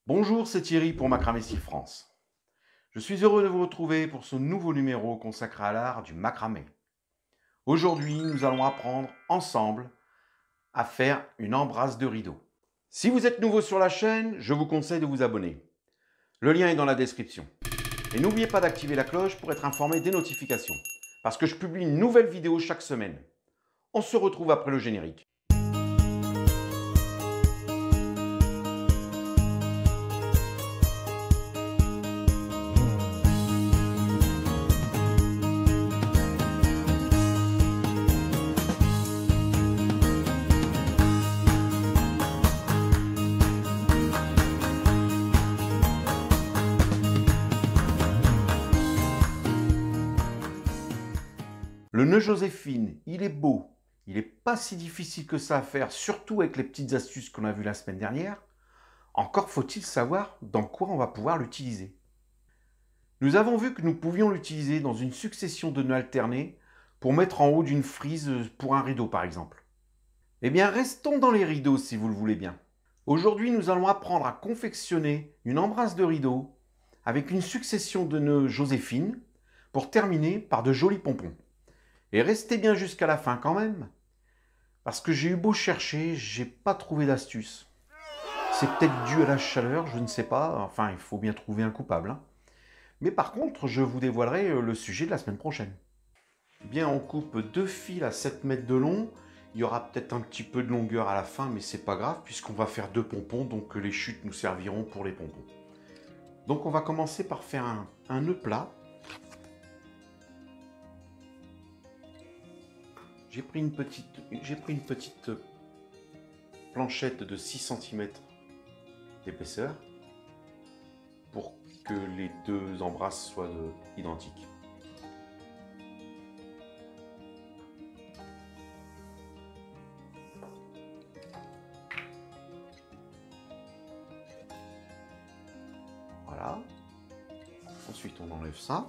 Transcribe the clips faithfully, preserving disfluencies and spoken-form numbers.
Bonjour, c'est Thierry pour Macramé Style France. Je suis heureux de vous retrouver pour ce nouveau numéro consacré à l'art du macramé. Aujourd'hui, nous allons apprendre ensemble à faire une embrasse de rideau. Si vous êtes nouveau sur la chaîne, je vous conseille de vous abonner. Le lien est dans la description. Et n'oubliez pas d'activer la cloche pour être informé des notifications, parce que je publie une nouvelle vidéo chaque semaine. On se retrouve après le générique. Le nœud Joséphine, il est beau, il n'est pas si difficile que ça à faire, surtout avec les petites astuces qu'on a vues la semaine dernière. Encore faut-il savoir dans quoi on va pouvoir l'utiliser. Nous avons vu que nous pouvions l'utiliser dans une succession de nœuds alternés pour mettre en haut d'une frise pour un rideau par exemple. Eh bien restons dans les rideaux si vous le voulez bien. Aujourd'hui nous allons apprendre à confectionner une embrasse de rideau avec une succession de nœuds Joséphine pour terminer par de jolis pompons. Et restez bien jusqu'à la fin quand même, parce que j'ai eu beau chercher, j'ai pas trouvé d'astuce. C'est peut-être dû à la chaleur, je ne sais pas, enfin il faut bien trouver un coupable. Hein. Mais par contre, je vous dévoilerai le sujet de la semaine prochaine. Bien, on coupe deux fils à sept mètres de long. Il y aura peut-être un petit peu de longueur à la fin, mais c'est pas grave, puisqu'on va faire deux pompons, donc les chutes nous serviront pour les pompons. Donc on va commencer par faire un, un nœud plat. J'ai pris une petite, j'ai pris une petite planchette de six centimètres d'épaisseur pour que les deux embrasses soient de, identiques. Voilà. Ensuite, on enlève ça.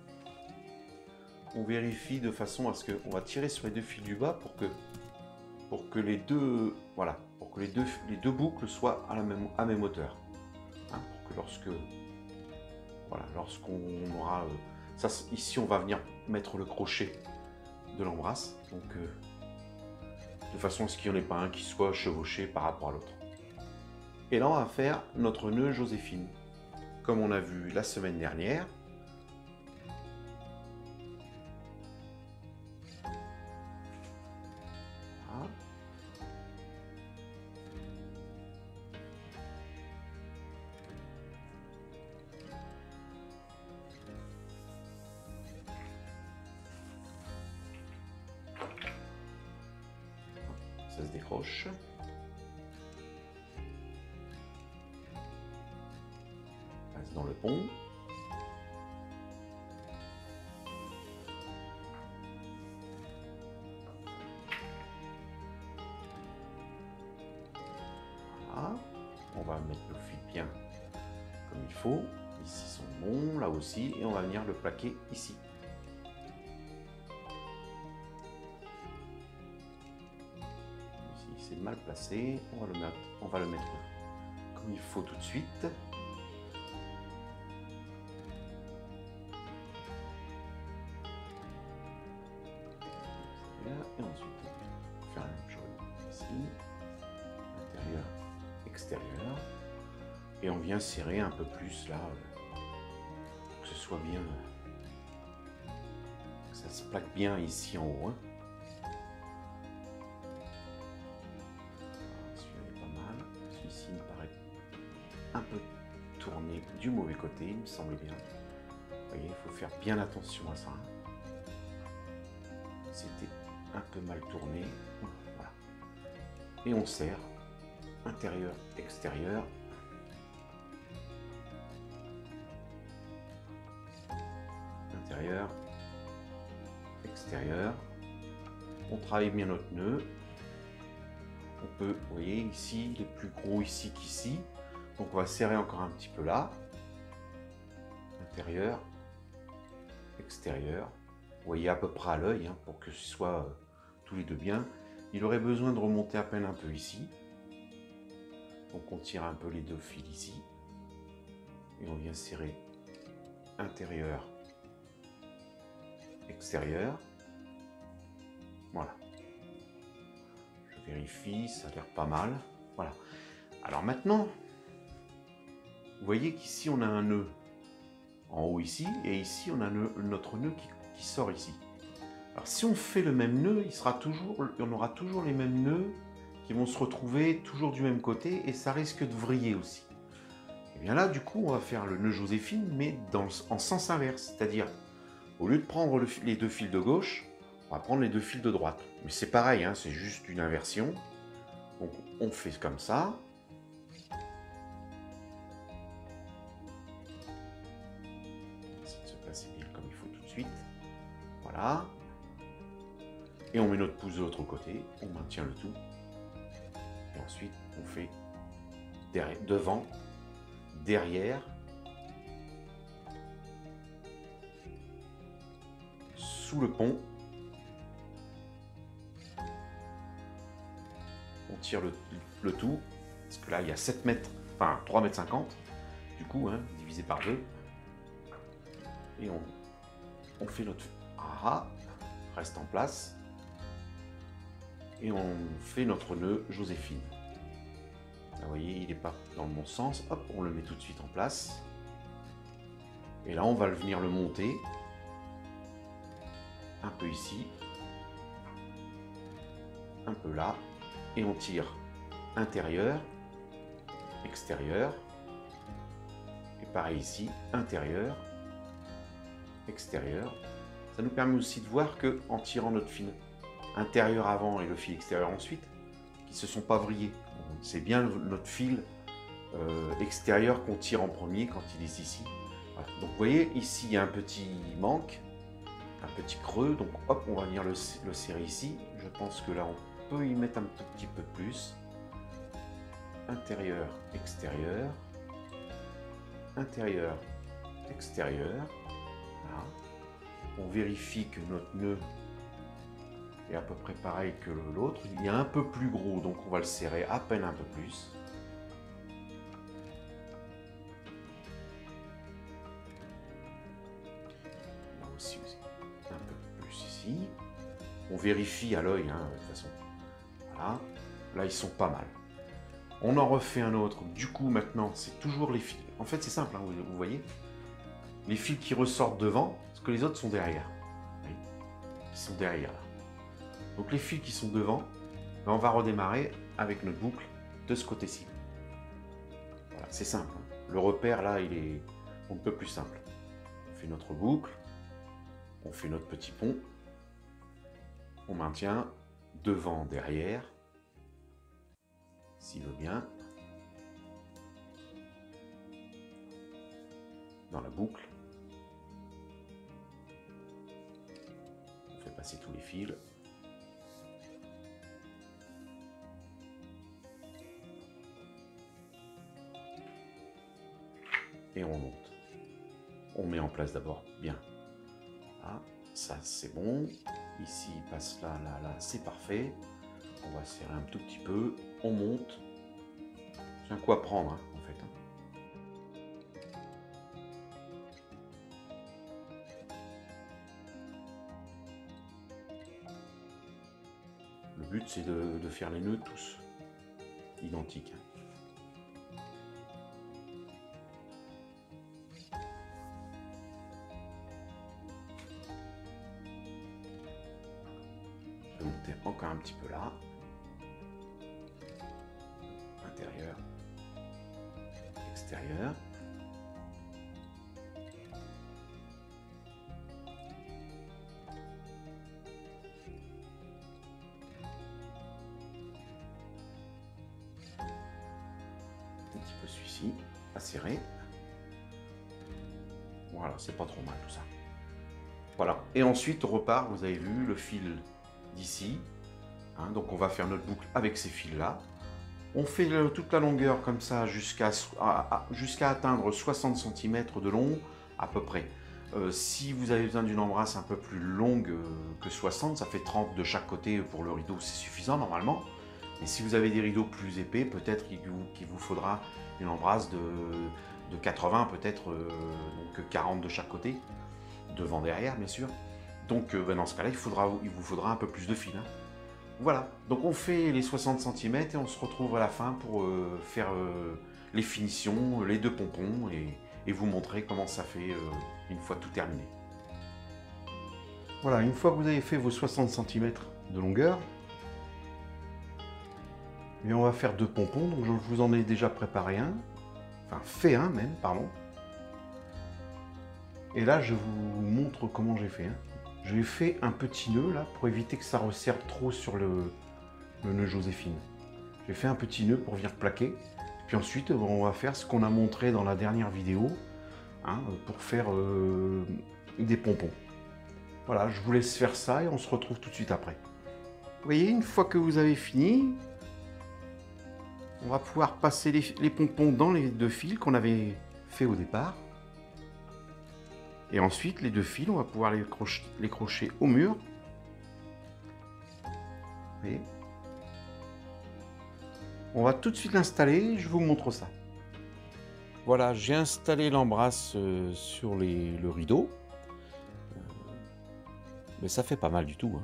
On vérifie de façon à ce qu'on va tirer sur les deux fils du bas pour que, pour que les deux, voilà, pour que les deux, les deux boucles soient à la même, à même hauteur. Hein, pour que lorsque, voilà, lorsqu'on aura, euh, ça, ici on va venir mettre le crochet de l'embrasse, donc euh, de façon à ce qu'il n'y en ait pas un qui soit chevauché par rapport à l'autre. Et là on va faire notre nœud Joséphine, comme on a vu la semaine dernière. Ça se décroche. Passe dans le pont. Voilà. On va mettre le fil bien comme il faut. Ici sont bons, là aussi, et on va venir le plaquer ici. C'est mal placé, on va, le mettre, on va le mettre comme il faut tout de suite. Et ensuite, on va faire la même chose ici, intérieur, extérieur. Et on vient serrer un peu plus là, que ce soit bien, que ça se plaque bien ici en haut. Hein. Un peu tourné du mauvais côté, il me semble bien. Vous voyez, il faut faire bien attention à ça. C'était un peu mal tourné. Voilà. Et on serre intérieur, extérieur. Intérieur, extérieur. On travaille bien notre nœud. On peut, vous voyez, ici, il est plus gros ici qu'ici. Donc on va serrer encore un petit peu là. Intérieur, extérieur. Vous voyez à peu près à l'œil, hein, pour que ce soit euh, tous les deux bien. Il aurait besoin de remonter à peine un peu ici. Donc on tire un peu les deux fils ici. Et on vient serrer intérieur, extérieur. Voilà. Je vérifie, ça a l'air pas mal. Voilà. Alors maintenant, vous voyez qu'ici on a un nœud en haut ici, et ici on a nœud, notre nœud qui, qui sort ici. Alors si on fait le même nœud, il sera toujours, on aura toujours les mêmes nœuds qui vont se retrouver toujours du même côté, et ça risque de vriller aussi. Et bien là, du coup, on va faire le nœud Joséphine, mais dans le, en sens inverse, c'est-à-dire, au lieu de prendre le, les deux fils de gauche, on va prendre les deux fils de droite. Mais c'est pareil, hein, c'est juste une inversion. Donc on fait comme ça. Ça se passe bien comme il faut tout de suite. Voilà. Et on met notre pouce de l'autre côté, on maintient le tout. Et ensuite, on fait derrière, devant, derrière, sous le pont. On tire le, le tout, parce que là, il y a sept mètres, enfin trois mètres cinquante, du coup, hein, divisé par deux. Et on, on fait notre... Ah, reste en place. Et on fait notre nœud Joséphine. Là, vous voyez, il n'est pas dans le bon sens. Hop, on le met tout de suite en place. Et là, on va venir le monter. Un peu ici. Un peu là. Et on tire intérieur, extérieur. Et pareil ici, intérieur, extérieur. Ça nous permet aussi de voir que en tirant notre fil intérieur avant et le fil extérieur ensuite, qui ne se sont pas vrillés. C'est bien notre fil euh, extérieur qu'on tire en premier quand il est ici. Voilà. Donc vous voyez, ici il y a un petit manque, un petit creux, donc hop, on va venir le, le serrer ici. Je pense que là on peut y mettre un tout petit peu plus. Intérieur, extérieur, intérieur, extérieur. Voilà. On vérifie que notre nœud est à peu près pareil que l'autre. Il est un peu plus gros, donc on va le serrer à peine un peu plus. Là aussi, un peu plus ici. On vérifie à l'œil, hein, de toute façon. Voilà. Là, ils sont pas mal. On en refait un autre. Du coup, maintenant, c'est toujours les fils. En fait, c'est simple, hein, vous, vous voyez. Les fils qui ressortent devant, parce que les autres sont derrière. Oui. Ils sont derrière, là. Donc les fils qui sont devant, ben on va redémarrer avec notre boucle de ce côté-ci. Voilà, c'est simple. Hein. Le repère, là, il est un peu plus simple. On fait notre boucle, on fait notre petit pont, on maintient devant, derrière, s'il veut bien, dans la boucle. On fait passer tous les fils. Et on monte. On met en place d'abord bien. Là, ça c'est bon. Ici, il passe là, là, là, c'est parfait. On va serrer un tout petit peu. On monte. C'est un coup à prendre, hein, en fait. Le but, c'est de, de faire les nœuds tous identiques. Monter encore un petit peu là, intérieur, extérieur, un petit peu celui-ci, à serrer, voilà, c'est pas trop mal tout ça, voilà, et ensuite on repart, vous avez vu le fil d'ici, hein, donc on va faire notre boucle avec ces fils là. On fait le, toute la longueur comme ça jusqu'à jusqu'à atteindre soixante centimètres de long à peu près. Euh, si vous avez besoin d'une embrasse un peu plus longue euh, que soixante, ça fait trente de chaque côté pour le rideau, c'est suffisant normalement. Mais si vous avez des rideaux plus épais, peut-être qu'il vous, qu'il vous faudra une embrasse de, de quatre-vingts peut-être, euh, donc quarante de chaque côté, devant, derrière bien sûr. Donc euh, ben dans ce cas-là, il, faudra, il vous faudra un peu plus de fil. Hein. Voilà, donc on fait les soixante centimètres et on se retrouve à la fin pour euh, faire euh, les finitions, les deux pompons et, et vous montrer comment ça fait euh, une fois tout terminé. Voilà, une fois que vous avez fait vos soixante centimètres de longueur, et on va faire deux pompons, donc je vous en ai déjà préparé un, enfin fait un même, pardon. Et là je vous montre comment j'ai fait. Hein. J'ai fait un petit nœud là pour éviter que ça resserre trop sur le, le nœud Joséphine. J'ai fait un petit nœud pour venir plaquer. Puis ensuite on va faire ce qu'on a montré dans la dernière vidéo hein, pour faire euh, des pompons. Voilà, je vous laisse faire ça et on se retrouve tout de suite après. Vous voyez, une fois que vous avez fini, on va pouvoir passer les, les pompons dans les deux fils qu'on avait fait au départ. Et ensuite, les deux fils, on va pouvoir les crocher, les crocher au mur. Vous voyez. On va tout de suite l'installer, je vous montre ça. Voilà, j'ai installé l'embrasse euh, sur les, le rideau. Euh, mais ça fait pas mal du tout. Hein.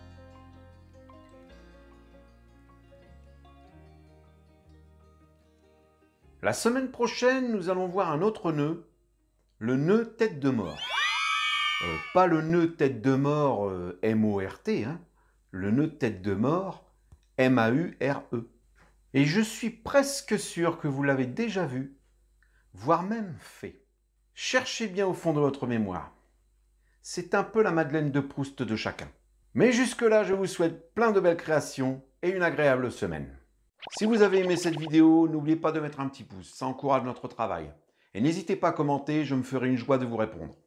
La semaine prochaine, nous allons voir un autre nœud. Le nœud tête de mort. Euh, pas le nœud tête de mort euh, M O R T, hein, le nœud tête de mort M A U R E. Et je suis presque sûr que vous l'avez déjà vu, voire même fait. Cherchez bien au fond de votre mémoire. C'est un peu la Madeleine de Proust de chacun. Mais jusque-là, je vous souhaite plein de belles créations et une agréable semaine. Si vous avez aimé cette vidéo, n'oubliez pas de mettre un petit pouce, ça encourage notre travail. Et n'hésitez pas à commenter, je me ferai une joie de vous répondre.